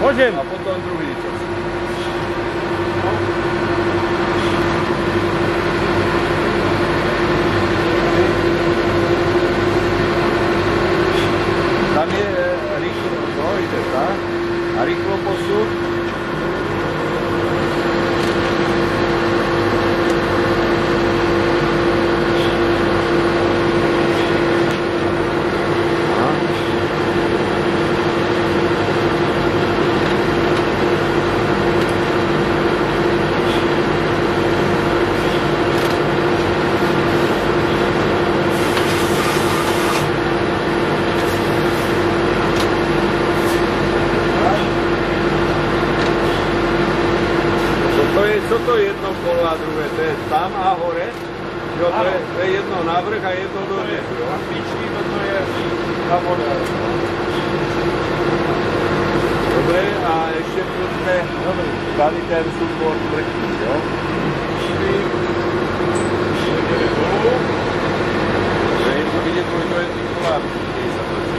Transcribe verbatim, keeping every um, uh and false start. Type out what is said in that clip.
Môžem. A potom druhý čas. Tam je rýchlo, no ide tak. A rýchlo posun. Co to je jedno kolo a druhé? To je tam a hore? Jo, to je, to je jedno navrch a jedno dole. A píčky, toto je na voda. Dobre, a ešte pustme tady ten support vrchní, jo? Jdeme dolů. To je to vidět, kolik to je těch kolárů.